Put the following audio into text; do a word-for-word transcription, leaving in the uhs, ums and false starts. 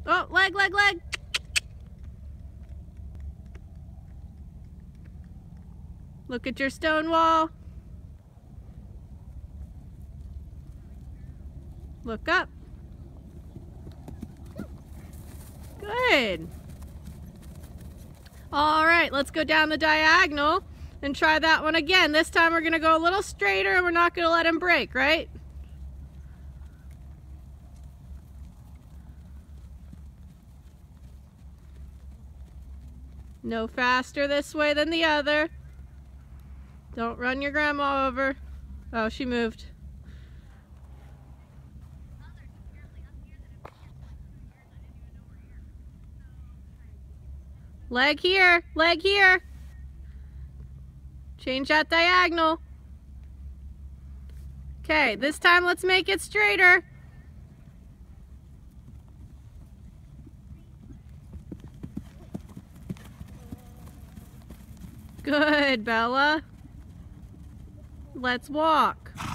Oh, leg, leg, leg. Look at your stone wall. Look up. Good. All right, let's go down the diagonal and try that one again. This time we're gonna go a little straighter and we're not gonna let him break, right? No faster this way than the other. Don't run your grandma over. Oh, she moved. Leg here, leg here. Change that diagonal. Okay, this time let's make it straighter. Good, Bella. Let's walk.